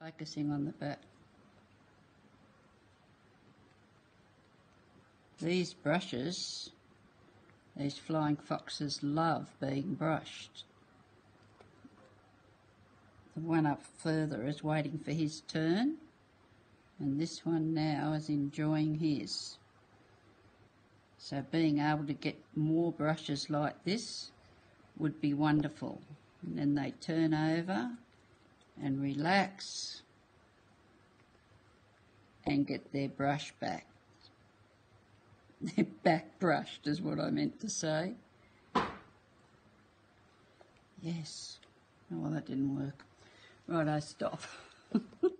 Focusing on the back. These brushes, these flying foxes love being brushed. The one up further is waiting for his turn, and this one now is enjoying his. So being able to get more brushes like this would be wonderful. And then they turn over and relax and get their brush back. Their back brushed is what I meant to say. Yes. Oh, well, that didn't work. Right, I stop.